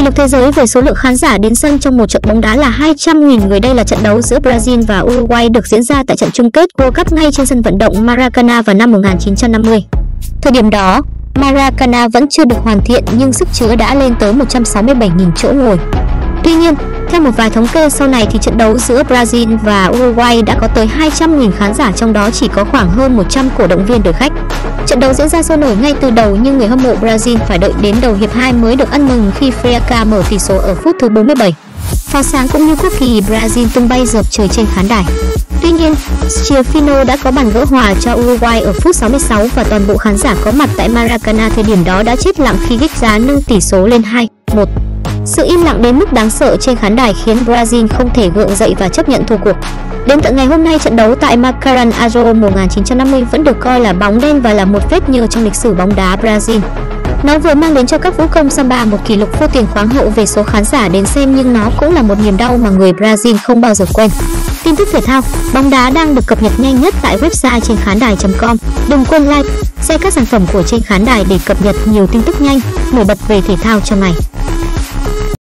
lục thế giới về số lượng khán giả đến sân trong một trận bóng đá là 200.000 người. Đây là trận đấu giữa Brazil và Uruguay được diễn ra tại trận chung kết World Cup ngay trên sân vận động Maracana vào năm 1950. Thời điểm đó, Maracana vẫn chưa được hoàn thiện nhưng sức chứa đã lên tới 167.000 chỗ ngồi. Tuy nhiên, theo một vài thống kê sau này thì trận đấu giữa Brazil và Uruguay đã có tới 200.000 khán giả, trong đó chỉ có khoảng hơn 100 cổ động viên đội khách. Trận đấu diễn ra sôi nổi ngay từ đầu nhưng người hâm mộ Brazil phải đợi đến đầu hiệp 2 mới được ăn mừng khi Friaca mở tỷ số ở phút thứ 47. Pháo sáng cũng như quốc kỳ Brazil tung bay dợp trời trên khán đài. Tuy nhiên, Schiaffino đã có bàn gỡ hòa cho Uruguay ở phút 66 và toàn bộ khán giả có mặt tại Maracana thời điểm đó đã chết lặng khi gích giá nâng tỷ số lên 2-1. Sự im lặng đến mức đáng sợ trên khán đài khiến Brazil không thể gượng dậy và chấp nhận thua cuộc. Đến tận ngày hôm nay, trận đấu tại Maracanazo 1950 vẫn được coi là bóng đen và là một vết nhơ trong lịch sử bóng đá Brazil. Nó vừa mang đến cho các vũ công samba một kỷ lục vô tiền khoáng hậu về số khán giả đến xem, nhưng nó cũng là một niềm đau mà người Brazil không bao giờ quên. Tin tức thể thao, bóng đá đang được cập nhật nhanh nhất tại website trên khán đài.com. Đừng quên like, share các sản phẩm của trên khán đài để cập nhật nhiều tin tức nhanh, nổi bật về thể thao trong ngày.